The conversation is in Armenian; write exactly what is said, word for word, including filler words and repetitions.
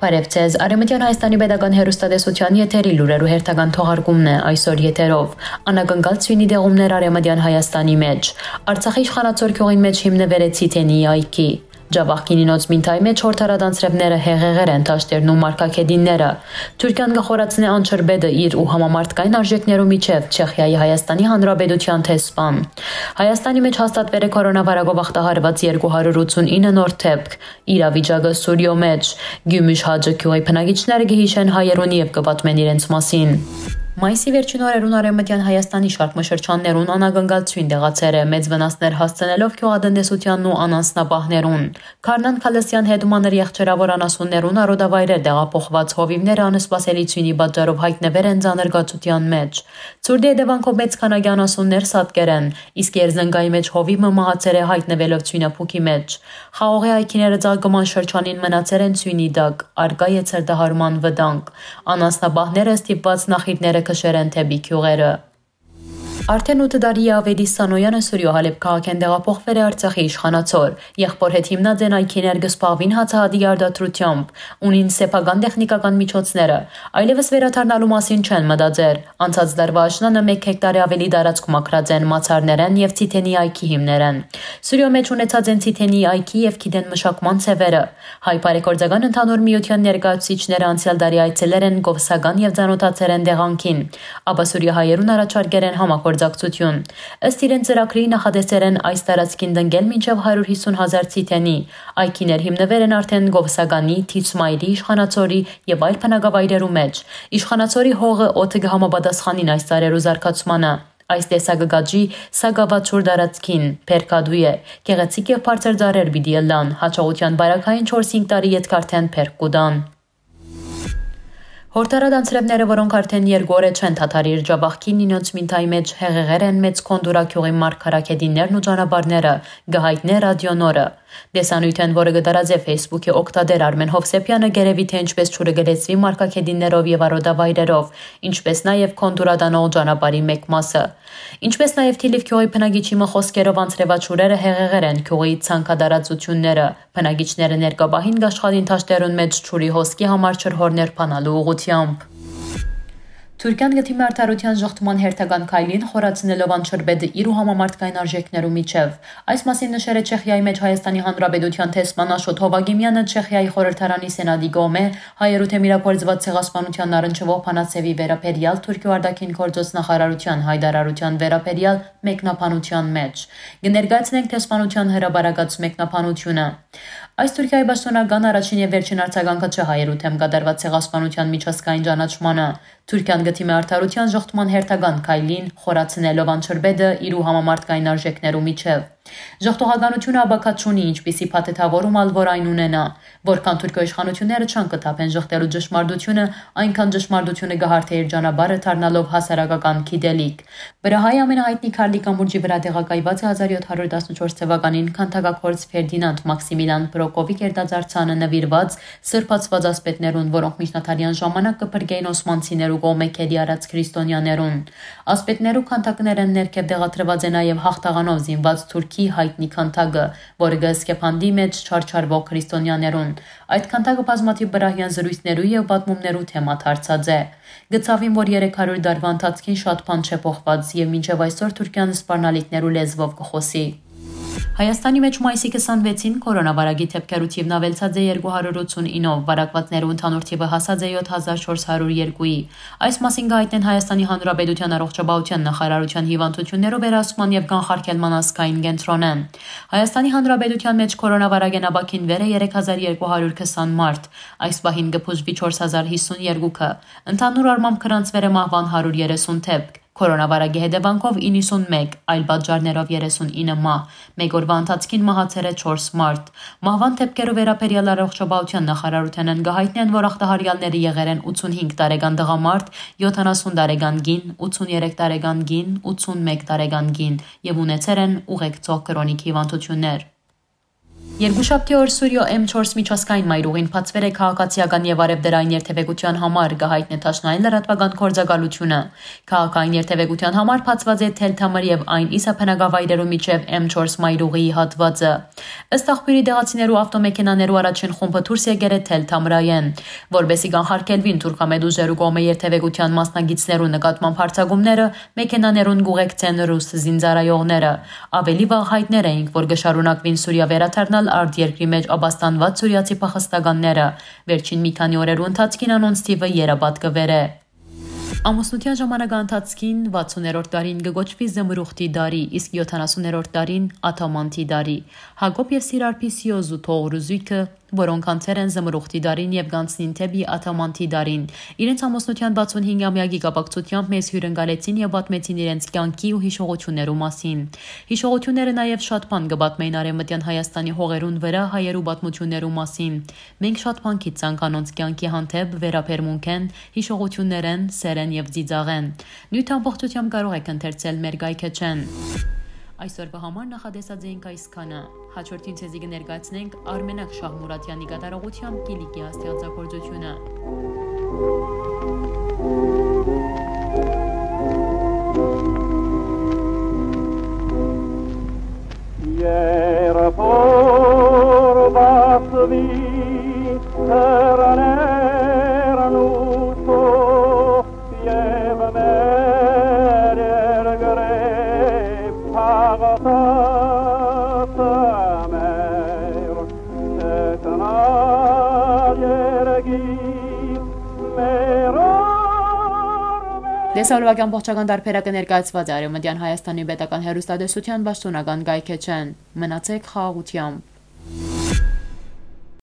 Բարև ձեզ, Արևմտյան Հայաստանի Պետական հեռուստատեսության եթերի լուրերու հերթական թողարկումն է այսօր եթերով։ Անագնկալ ցույնի դեղումներ Արևմտյան Հայաստանի մեջ։ Արցախի իշխանացոր քյուղին մեջ հիմնվել է Ցիթենի այգի։ Ջավախկինինոց մինթայ մեջ հորթարադանցրևները հեղեղեր են տաշտերն ու մարկակեդինները։ Թուրքիան գխորացնե անչրբեդը իր ու համամարտկային արժեքներու միջև Չեխիայի Հայաստանի Հանրապետության տեսփան։ Հայաստանի մեջ հաստատվել է կորոնավիրուսով ախտահարված երկու հարյուր ութսունինը նոր դեպք։ Իրավիճակը Սուրիո մեջ Գյումիշ Հաջը քյուղի բնակիչները գհիշեն հայերուն եւ կպատմեն իրենց մասին։ Մայիսի վերջին օրերուն Արևմտյան Հայաստանի շարքմշրջաններուն անագնկալ ցույն դեղացեր է մեծ վնասներ հասցնելով քյուղատնտեսությանն ու անանցնապահներուն։ Քարնան Քալասյան հետ մանր եղջերավոր անասուններուն արոդավայրեր դեղափոխված հովիվները անսպասելի ցույնի պատճառով հայտնվել են ցաներգացության մեջ։ Ցուրդի հետևանքով մեծ քանակի անասուններ սատկեր են, իսկ Երզնգայի մեջ հովիվը մահացել է հայտնվելով ցույնափուքի մեջ։ Խաղողի այքիները ցաղկման շրջանին մնացել են ցույնի դակ, արգա է ցերդահարման վտանգ։ Անանցնապահները ստիպված նախիրները քշեր են թեպի քյուղերը։ Արդեն ութ տարի ավելի Սանոյանը Սուրիո Հալեբ քաղաքեն դեղափոխվել է Արցախի իշխանացոր։ Եղբոր հետ հիմնած են այքիներ գսպաղվին հացահատի արդարությամբ, ունին սեփական տեխնիկական միջոցները, այլևս վերադառնալու մասին չեն մտածեր։ Անցած դարվա աշնանը մեկ հեկտարի ավելի տարածք մաքրած են մացառներեն եւ Ցիթենի այքի հիմներեն։ Սուրիո մեջ ունեցած են Ցիթենի այքի եւ գիտեն մշակման ցևերը։ Հայ բարեգործական ընդհանուր միության ներկայացուցիչները անցյալ տարի այցելել են Գովսագան եւ ցանոթացել են դեղանքին, ապա Սուրիո հայերուն առաջարկել են համագործակցություն։ Ըստ իրենց ծրագրի նախադեсել են այս տարածքին դնգել մինչև հարյուր հիսուն հազար ցիթենի։ Այքիներ հիմնվել են արդեն Գովսագանի, Թիցմայրի, Իշխանացորի եւ այլ բնակավայրերու մեջ։ Իշխանացորի հողը օդը կհամապատասխանին այս տարերու զարգացմանը։ Այս տեսակը գաջի սագավաչուր դարածքին, փերկադու է, գեղեցիկ եւ բարձր ծառեր պիտի ըլլան, հաջողության բարակային չորս-հինգ տարի ետք արդեն փերկ կուտան։ Հորթարադանցրևները, որոնք արդեն երկու օր չեն թաթարի իր Ջավախքի նինոց մինթայ մեջ հեղեղեր են մեծ կոնդուրա քյուղի մարգարակեդիններն ու ճանապարհները, գահիտնե ռադիոնորը։ Դեսանույթեն, որը գդարած է Facebook-ի օգտատեր Արմեն Հովսեփյանը գերեւի թե ինչպես ճուրը գլեցվի մարգակեդիններով եւ արոդավայրերով, ինչպես նաեւ կոնդուրադանող ճանապարհի մեկ մասը։ Ինչպես նաեւ Թիլիվ քյուղի բնակիչի մխոսքերով անցրևաչուրերը հեղեղեր են քյուղի ցանկադարածությունները։ Բնակիչները ներկաբահին գաշխատին թաշտերուն մեջ ճուրի հոսքի համար չրհորներ փանալու ուղությամբ։ Թուրքիան գտիմի արդարության ժողտման հերթական քայլին խորացնելով անչրբեդը իր ու համամարտկային արժեքներու միջև։ Այս մասին նշել է Չեխիայի մեջ Հայաստանի Հանրապետության տեսփան Աշոտ Հովագիմյանը Չեխիայի խորհրդարանի սենատի կողմէ հայերու թեմ իրագործված ցեղասպանության առնչվող փանացեվի վերապերյալ Թուրքիո արտաքին գործոց նախարարության հայտարարության վերապերյալ մեկնաբանության մեջ։ Կներկայացնենք տեսփանության հրաբարակած մեկնաբանությունը։ Այս Թուրքիայի պաշտոնական առաջին եւ վերջին արձագանքը չէ հայերու թեմ կատարված ցեղասպանության միջազգային ճանաչմանը։ Թուրքիան գտիմի արդարության ժողտման հերթական քայլին խորացնելով անչրբեդը իր ու համամարտկային արժեքներու միջև։ Ժողտողականությունը աբակած չունի ինչպիսի փաթեթավորում ալ որ այն ունենա, որքան Թուրքիո իշխանությունները չան կթափեն ժողտելու ճշմարտությունը, այնքան ճշմարտությունը գահարթե իր ճանապարհը դառնալով հասարակական գիտելիք։ Վրահայի ամենահայտնի Քարլի կամուրջի վրա տեղակայված է հազար յոթ հարյուր տասնչորս թվականին քանդակագործ Ֆերդինանդ Մաքսիմիլյան Պրոկովի կերտածարցանը նվիրված սրբացված ասպետներուն, որոնք միջնադարյան ժամանակ կփրկեին օսմանցիներու կողմէ քերի արած քրիստոնյաներուն։ Ասպետներու քանդակներն ներքև դեղատրված է նաև հաղթաղանով զինված Թուրքի հայտնի քանդակը, որը գսկեփանդի մեջ չարչարվող քրիստոնյաներուն։ Այդ քանդակը բազմաթիվ բրահյան զրույցներու եւ պատմումներու թեմա դարձած է։ Գծավին, որ երեք հարյուր տարվա ընթացքին շատ բան չէ փոխված եւ մինչեւ այսօր Թուրքիան սպառնալիքներու լեզվով կխոսի։ Հայաստանի մեջ մայիսի քսանվեցին կորոնավիրուսի դեպքերու թիվն ավելցած է երկու հարյուր ութսունինով, վարակվածներու ընդհանուր թիվը հասած է յոթ հազար չորս հարյուր երկուի։ Այս մասին գայտնեն Հայաստանի Հանրապետության առողջապահության նախարարության հիվանդություններով վերահսկման եւ կանխարգելման ազգային կենտրոնը։ Հայաստանի Հանրապետության մեջ կորոնավիրուսին ապաքինվել է երեք հազար երկու հարյուր քսան մարդ։ Այս պահին կփուժվի չորս հազար հիսուն երկուքը։ Ընդհանուր առմամբ գրանցվել է մահվան հարյուր երեսուն դեպք։ Կորոնավիրուսի հետևանքով իննսունմեկ, այլ պատճառներով երեսունինը մահ, մեկ օրվա ընթացքին մահացել է չորս մարդ։ Մահվան դեպքերու վերաբերյալ առողջապահության նախարարութենն գահիտնեն, որ ախտահարյալները եղել են ութսունհինգ տարեկան տղամարդ, յոթանասուն տարեկան կին, ութսուներեք տարեկան կին, ութսունմեկ տարեկան կին եւ ունեցել են ուղեկցող քրոնիկ հիվանդություններ։ Երկուշաբթի օր Սուրյո էմ չորս միջազգային մայրուղին բացվել է քաղաքացիական եւ արևդրային երթևեկության համար գահիթն է Թաշնային լրատվական գործակալությունը։ Քաղաքային երթևեկության համար բացված է Թելթամր եւ այն իսապնագավայրերու միջև էմ չորս մայրուղիի հատվածը։ Ըստ աղբյուրի դեղացիներու ավտոմեքենաներու առաջին խումբը դուրս եկել է Թելթամրայեն, որբեսի կանխարգելվին թուրքամետ ուժերու կողմէ երթևեկության մասնագետներու նկատմամբ հարձակումները մեքենաներուն գուղեկցեն ռուս զինծառայողները։ Ավելի վաղ հայտներ էինք, որ գշարունակվին Սուրիա վերաթարնալ արտերկրի մեջ աբաստանված սուրիացի փախստականները։ Վերջին մի քանի օրերու ընթացքին անոնց թիվը երաբատկվեր է։ Ամուսնության ժամանակահատվածին վաթսուներորդ դարին գոչվի Զմրուխտի դարի, իսկ յոթանասուներորդ դարին Աթամանթի դարի։ Հակոբ եւ Սիրարփիսիոզու թողրուզույքը, որոնք անցել են Զմրուխտի դարին եւ գանցնին թեպի Աթամանթի դարին, իրենց ամուսնության վաթսունհինգամյակի կապակցությամբ մեզ հյուրընկալեցին եւ պատմեցին իրենց կյանքի ու հիշողություններու մասին։ Հիշողությունները նաեւ շատ բան կպատմեին արևմտյան Հայաստանի հողերուն վրա հայերու պատմություններու մասին։ Մենք շատ բան գիտենք անոնց կյանքի հանդեպ, վերաբերմունք են, հիշողություններ են, սեր են եւ ծիծաղեն։ Նույն ամբողջությամբ կարող եք ընթերցել մեր գայքեչեն։ Այսօրվա համար նախադեսած էինք այսքանը։ Հաջորդին ցեզի կներկայացնենք Արմենակ Շահմուրատյանի կատարողությամբ Կիլիկի ստեղծագործությունը։ Դեսալվական ողջական դարբերակը ներկայացված է Արևմտյան Հայաստանի պետական հեռուստատեսության պաշտոնական գայքեչեն։ Մնացեք խաղաղությամբ։